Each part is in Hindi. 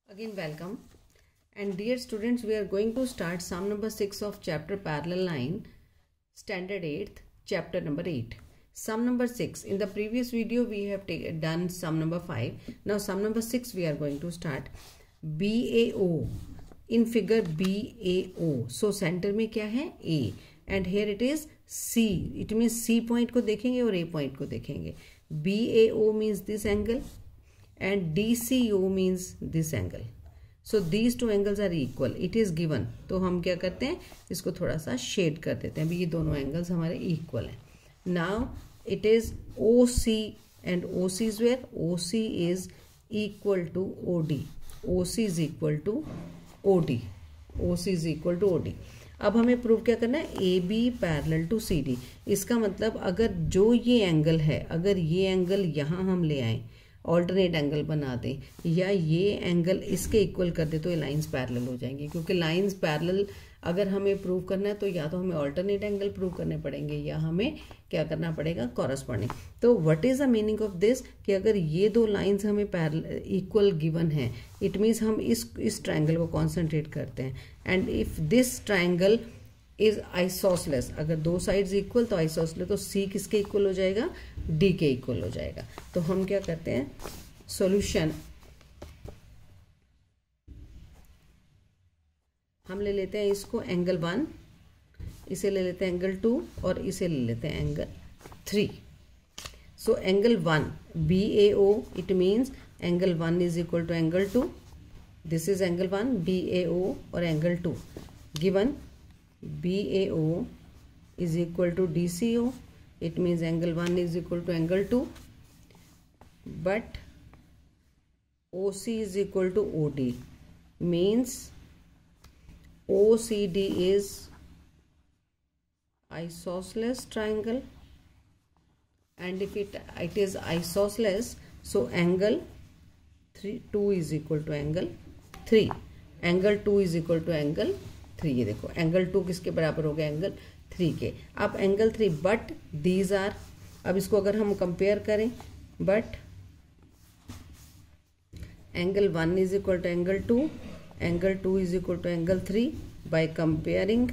Again welcome, and dear students, we are going to start sum number 6 of chapter parallel line, standard 8th, chapter number 8. Sum number 6. In the previous video we have done sum number 5. Now sum number 6 we are going to start. BAO, in figure BAO, so center में क्या है A and here it is C. It means C point को देखेंगे और A point को देखेंगे. BAO means this angle and DCO means this angle. So these two angles are equal. It is given. तो हम क्या करते हैं, इसको थोड़ा सा शेड कर देते हैं. अभी ये दोनों एंगल्स हमारे इक्वल हैं. Now it is OC and OC is where? OC is equal to OD. OC is equal to OD. OC is equal to OD. अब हमें प्रूव क्या करना है, AB पैरेलल टू CD. इसका मतलब अगर जो ये एंगल है, अगर ये एंगल यहाँ हम ले आए, ऑल्टरनेट एंगल बना दें या ये एंगल इसके इक्वल कर दे तो ये लाइंस पैरेलल हो जाएंगी. क्योंकि लाइंस पैरेलल अगर हमें प्रूव करना है तो या तो हमें ऑल्टरनेट एंगल प्रूव करने पड़ेंगे या हमें क्या करना पड़ेगा, कॉरस्पॉन्डिंग. तो what is the meaning of this कि अगर ये दो लाइंस हमें पैरेलल इक्वल गिवन है, इट मीन्स हम इस ट्राइंगल को कॉन्सेंट्रेट करते हैं. And if this triangle is isosceles, अगर दो साइड्स इक्वल तो आइसोसलेस, तो C किसके इक्वल हो जाएगा, D के इक्वल हो जाएगा. तो हम क्या करते हैं, सॉल्यूशन हम ले लेते हैं इसको एंगल 1, इसे ले लेते हैं एंगल 2 और इसे ले लेते हैं angle 3. So angle 1 BAO, it means angle 1 is equal to angle 2. This is angle 1 BAO और angle 2 given. BAO is equal to DCO. It means angle 1 is equal to angle 2. But OC is equal to OD. Means OCD is isosceles triangle. And if it is isosceles, so angle 2 is equal to angle 3. Angle 2 is equal to angle 3. ये देखो एंगल 2 किसके बराबर हो गया, एंगल 3 के. अब एंगल 3 बट दीज आर, अब इसको अगर हम कंपेयर करें, but angle 1 is equal to angle 2, angle 2 is equal to angle 3 by comparing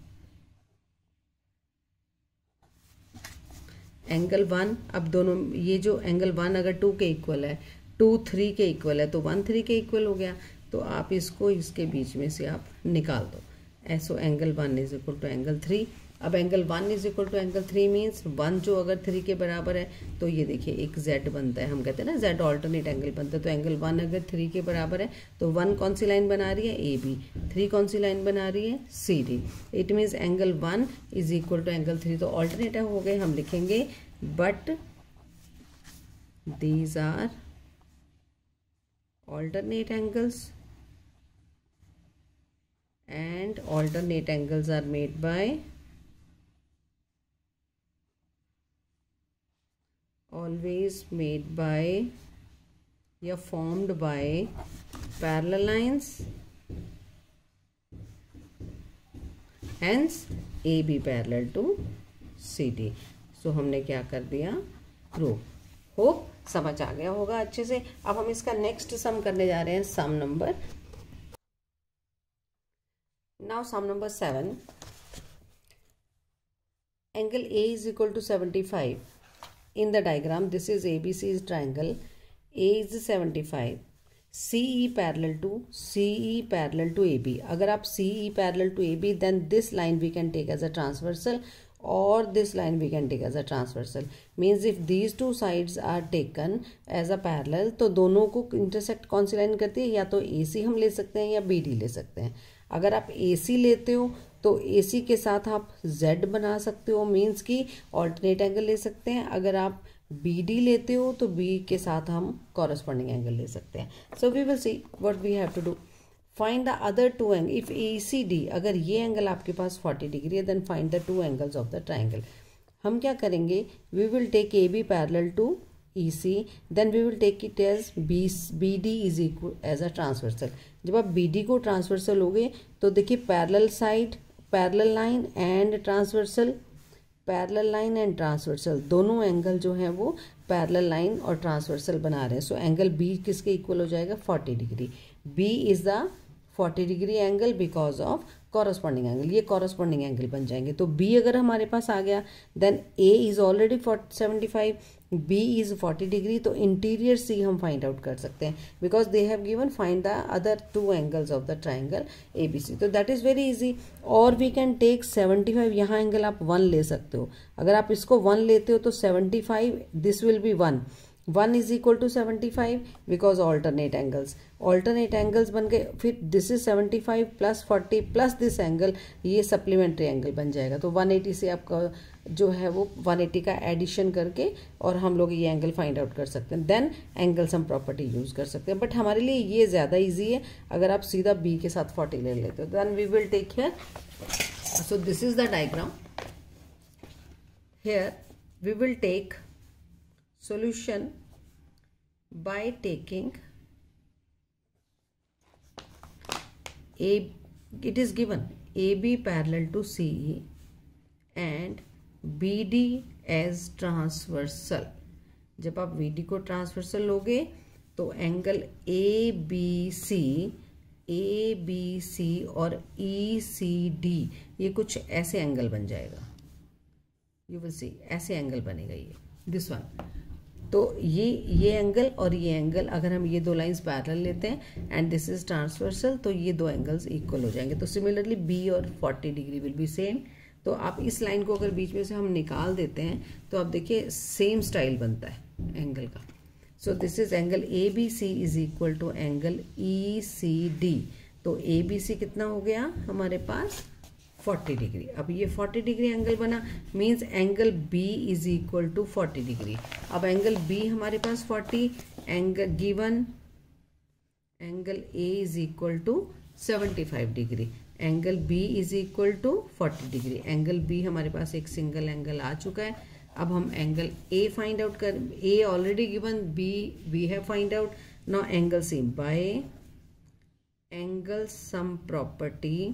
angle 1. अब दोनों ये जो एंगल 1 अगर 2 के इक्वल है, 2 3 के इक्वल है, तो 1 3 के इक्वल हो गया. तो आप इसको इसके बीच में से आप निकाल दो. Also angle 1 is equal to angle 3. अब angle 1 is equal to angle 3 means 1 जो अगर 3 के बराबर है तो ये देखिए एक Z बनता है. हम कहते हैं ना Z ऑल्टरनेट एंगल बनता है. तो एंगल 1 अगर 3 के बराबर है तो 1 कौन सी लाइन बना रही है, AB. 3 कौन सी लाइन बना रही है, CD. It means angle 1 is equal to angle 3. तो ऑल्टरनेट हो गए, हम लिखेंगे but these are alternate angles and alternate angles are made by always made by या formed by parallel lines, hence AB parallel to CD. so हमने क्या कर दिया, प्रूव. होप समझ आ गया होगा अच्छे से. अब हम इसका नेक्स्ट सम करने जा रहे हैं, sum number, now sum number 7. Angle A is equal to 75. In the diagram, this is ABC's triangle. A is 75. CE parallel to AB. अगर आप CE parallel to AB, then this line we can take as a transversal, or this line we can take as a transversal. Means if these two sides are taken as a parallel, तो दोनों को intersect कौन सी लाइन करती है, या तो AC हम ले सकते हैं या BD ले सकते हैं. अगर आप AC लेते हो तो AC के साथ आप Z बना सकते हो, मीन्स कि ऑल्टरनेट एंगल ले सकते हैं. अगर आप BD लेते हो तो B के साथ हम कॉरस्पॉन्डिंग एंगल ले सकते हैं. So we will see what we have to do. Find the other two angle. If ACD, अगर ये एंगल आपके पास 40 डिग्री है, then find the two angles of the triangle. हम क्या करेंगे, we will take AB parallel to EC, then we will take it as BD is equal as a transversal. जब आप BD को ट्रांसवर्सल लोगे तो देखिए parallel side, parallel line and transversal, parallel line and transversal, दोनों एंगल जो है वो पैरेलल लाइन और ट्रांसवर्सल बना रहे हैं, सो एंगल बी किसके इक्वल हो जाएगा 40 degree. B is the 40 degree angle because of corresponding angle, ये कॉरस्पॉन्डिंग एंगल बन जाएंगे। तो बी अगर हमारे पास आ गया then A is already 75, B is 40 degree, तो इंटीरियर सी हम फाइंड आउट कर सकते हैं because they have given find the अदर 2 angles of the triangle A B C. तो दैट इज वेरी इजी। और वी कैन टेक 75, यहाँ एंगल आप 1 ले सकते हो। अगर आप इसको 1 लेते हो तो 75 this will be 1 is equal to 75 because alternate angles बन गए। फिर this is 75 plus 40 plus this angle, ये सप्लीमेंट्री एंगल बन जाएगा। तो 180 से आपका जो है वो 180 का एडिशन करके और हम लोग ये एंगल फाइंड आउट कर सकते हैं। Then angle sum property use कर सकते हैं, बट हमारे लिए ये ज़्यादा ईजी है अगर आप सीधा बी के साथ 40 ले लेते हो। Then we will take here, so this is the diagram. Here we will take solution by taking it is given AB parallel to CE and BD as transversal। जब आप BD को ट्रांसवर्सल लोगे तो एंगल ABC और ECD ये कुछ ऐसे एंगल बन जाएगा। यू विल सी ऐसे एंगल बनेगा ये दिस वन। तो ये एंगल और ये एंगल अगर हम ये 2 लाइंस पैरेलल लेते हैं एंड दिस इज ट्रांसवर्सल तो ये 2 एंगल्स इक्वल हो जाएंगे। तो सिमिलरली बी और 40 डिग्री विल बी सेम। तो आप इस लाइन को अगर बीच में से हम निकाल देते हैं तो आप देखिए सेम स्टाइल बनता है एंगल का। So this is angle A B C is equal to angle E C D. तो ए बी सी कितना हो गया हमारे पास 40 डिग्री। अब ये 40 डिग्री एंगल बना means angle B is equal to 40 degree. अब एंगल बी हमारे पास 40, angle given angle A is equal to 75 degree, angle B is equal to 40 degree. Angle B हमारे पास एक सिंगल एंगल आ चुका है। अब हम एंगल ए फाइंड आउट कर, A already given, B we have find out. Now angle C by angle sum property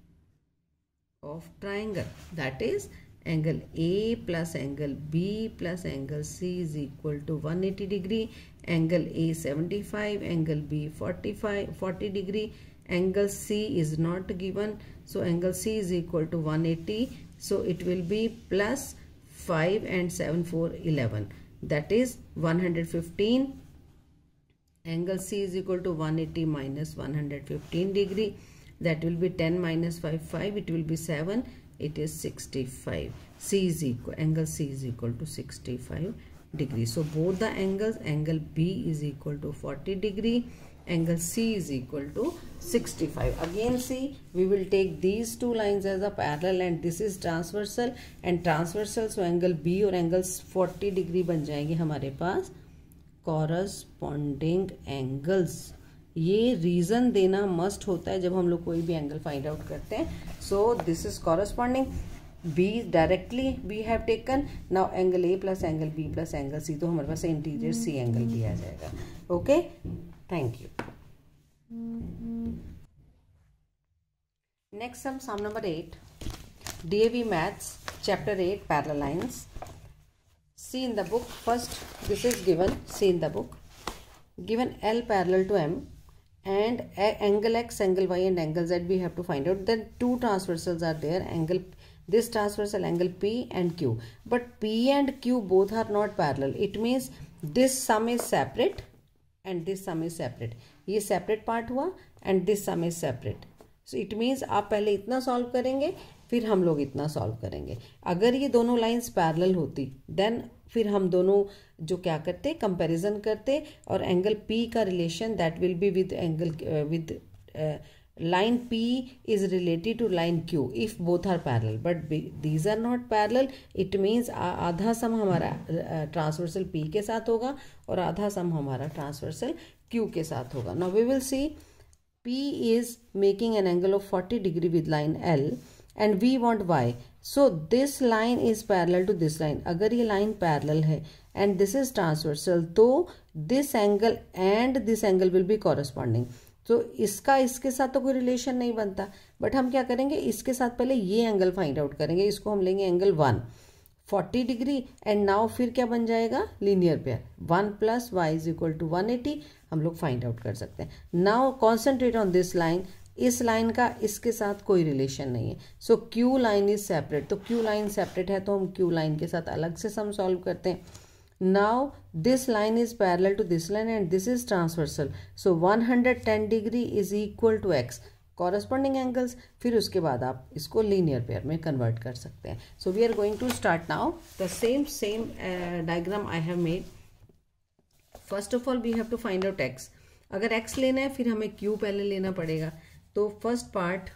of triangle, that is angle A plus angle B plus angle C is equal to 180 degree, angle A 75, angle B 40 degree, angle C is not given, so angle C is equal to 180, so it will be plus 5 and 7 4 11, that is 115. Angle C is equal to 180 minus 115 degree, that will be 10 minus 5, it will be 7, it is 65. Angle C is equal to 65 degree. So both the angles, angle B is equal to 40 degree, angle C is equal to 65. Again see, we will take these 2 lines as a parallel and this is transversal and transversal, so angle B और angles 40 degree बन जाएंगे हमारे पास corresponding angles। ये रीजन देना मस्ट होता है जब हम लोग कोई भी एंगल फाइंड आउट करते हैं। So this is corresponding, B directly we have taken. Now angle A plus angle B plus angle C, तो हमारे पास इंटीरियर सी एंगल भी आ जाएगा। Okay, thank you. Next sum number 8, DAV maths chapter 8 parallel lines. See in the book, first this is given, see in the book, given L parallel to M and angle X, angle Y and angle Z we have to find out. Then 2 transversals are there, angle this transversal angle P and Q, but P and Q both are not parallel. It means this sum is separate and this sum is separate. ये separate part हुआ and this sum is separate. So it means आप पहले इतना solve करेंगे फिर हम लोग इतना सॉल्व करेंगे। अगर ये दोनों लाइंस पैरेलल होती देन फिर हम दोनों जो क्या करते कंपैरिजन करते और एंगल P का relation that will be with angle with line P is related to line Q if both are parallel, but these are not parallel. It means आधा सम हमारा ट्रांसवर्सल P के साथ होगा और आधा सम हमारा ट्रांसवर्सल Q के साथ होगा. Now we will see P is making an angle of 40 degree with line L and we want Y. So this line is parallel to this line. अगर ये line parallel है and this is transversal, तो this angle and this angle will be corresponding. तो इसका इसके साथ तो कोई रिलेशन नहीं बनता, बट हम क्या करेंगे इसके साथ पहले ये एंगल फाइंड आउट करेंगे. इसको हम लेंगे एंगल 1. 40 डिग्री एंड नाउ फिर क्या बन जाएगा, लीनियर पेयर 1 + y = 180 हम लोग फाइंड आउट कर सकते हैं. Now concentrate on this line. इस लाइन का इसके साथ कोई रिलेशन नहीं है. So Q line is separate. तो क्यू लाइन सेपरेट है तो हम क्यू लाइन के साथ अलग से सम सॉल्व करते हैं. Now this line is parallel to this line and this is transversal. So 110 degree is equal to x corresponding angles. फिर उसके बाद आप इसको लीनियर पेयर में कन्वर्ट कर सकते हैं. So we are going to start now the same diagram I have made. First of all we have to find out x. अगर एक्स लेना है फिर हमें क्यू पहले लेना पड़ेगा. तो first part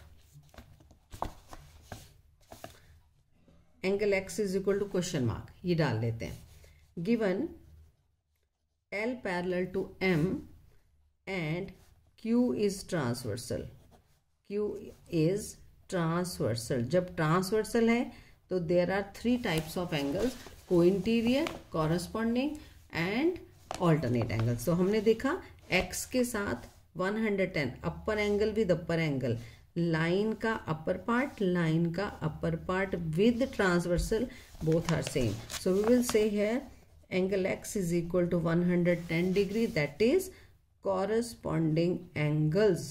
angle x is equal to question mark, ये डाल लेते हैं. Given L parallel to M and Q is transversal. Q is transversal. जब ट्रांसवर्सल है तो there are 3 types of angles, co interior, corresponding and alternate angles. तो हमने देखा x के साथ 110 upper angle with upper angle, line का अपर पार्ट, लाइन का upper part with transversal, both are same. So we will say here angle x is equal to 110 degree, that is corresponding angles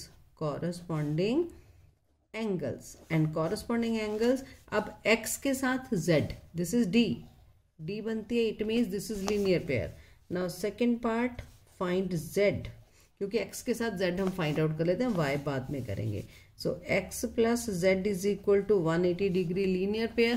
and corresponding angles. अब x के साथ z, this is d बनती है, it means this is linear pair. Now second part find z, क्योंकि x के साथ z हम फाइंड आउट कर लेते हैं, y बाद में करेंगे. So x plus z is equal to 180 degree linear pair.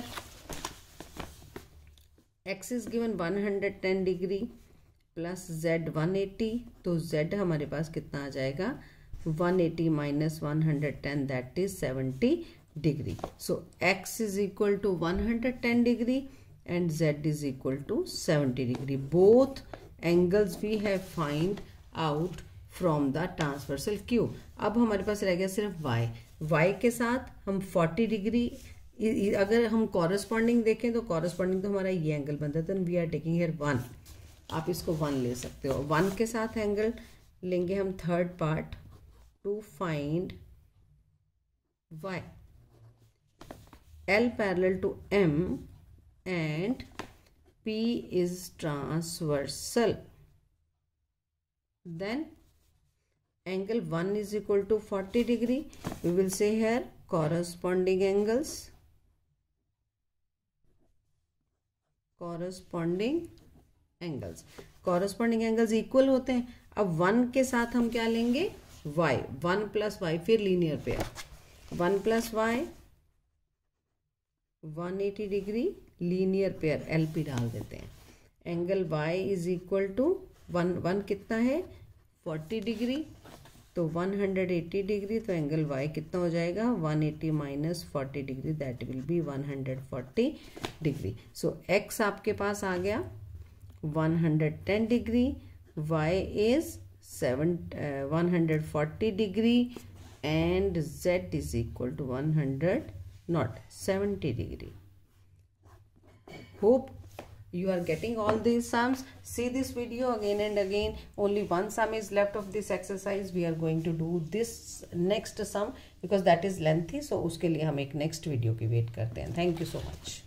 x is given 110 degree plus z 180, तो z हमारे पास कितना आ जाएगा, 180 minus 110 that is 70 degree. So x is equal to 110 degree and z is equal to 70 degree. Both angles we have find out from the transversal Q. अब हमारे पास रह गया सिर्फ y के साथ हम 40 डिग्री. अगर हम कॉरस्पॉन्डिंग देखें तो कॉरस्पॉन्डिंग तो हमारा ये एंगल बनता है, तो वी आर टेकिंग हियर 1. आप इसको 1 ले सकते हो. 1 के साथ एंगल लेंगे हम third part to find y. L parallel to M and P is transversal. Then angle 1 is equal to 40 degree. We will say here corresponding angles equal होते हैं. अब 1 के साथ हम क्या लेंगे, y, 1 + y, फिर linear pair 1 + y 180 degree linear pair LP डाल देते हैं. Angle y is equal to 1 कितना है, 40 डिग्री, तो 180 डिग्री, तो एंगल y कितना हो जाएगा, 180 minus 40 degree, that will be 140 degree. So x आपके पास आ गया 110 degree, y is 140 degree and z is equal to 70 degree. Hope you are getting all these sums. See this video again and again. Only one sum is left of this exercise. We are going to do this next sum because that is lengthy. So उसके लिए हम एक next video की wait करते हैं. Thank you so much.